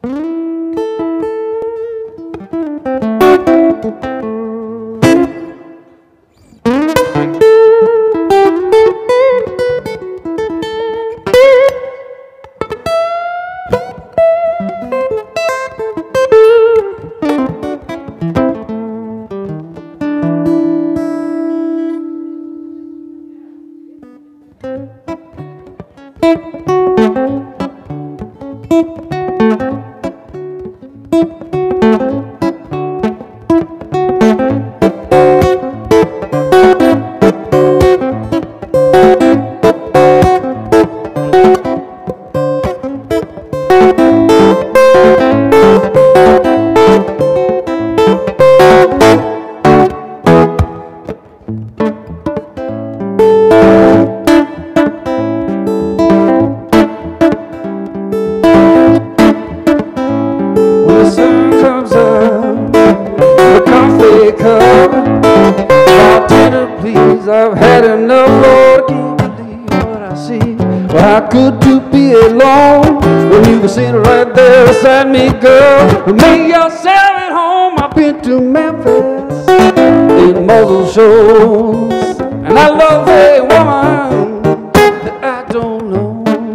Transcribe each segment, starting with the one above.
I've had enough, Lord, I can't believe what I see. Well, how good to be alone when you can sit right there beside me, girl. Make yourself at home. I've been to Memphis in muzzle shows, and I love a woman that I don't know.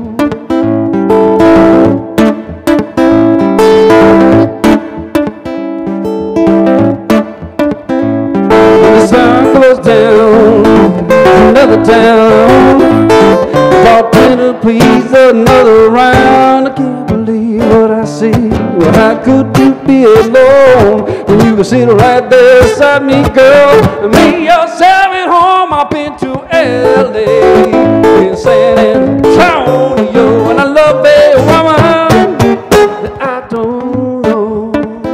When the sun goes down, another town, bought dinner, please, another round. I can't believe what I see. Well, how could you be alone when you can sit right there beside me, girl? Make yourself at home. I've been to L.A., in San Antonio, and I love a woman that I don't know.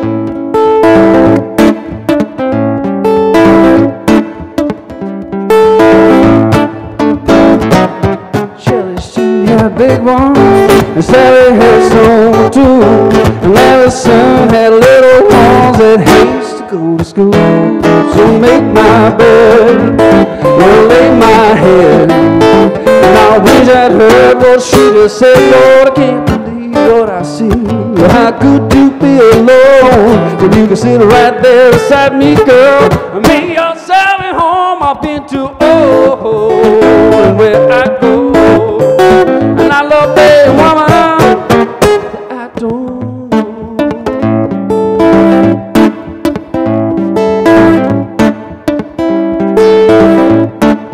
Big one, and Sally had some too, and Allison had little ones that hates to go to school. So make my bed, well, lay my head, and I wish I'd heard what she just said. Lord, I can't believe what I see. Well, how could you be alone when you can sit right there beside me, girl? Make yourself at home. I've been to and where I go, and I love a woman that I don't know.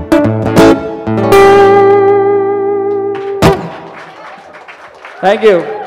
Thank you.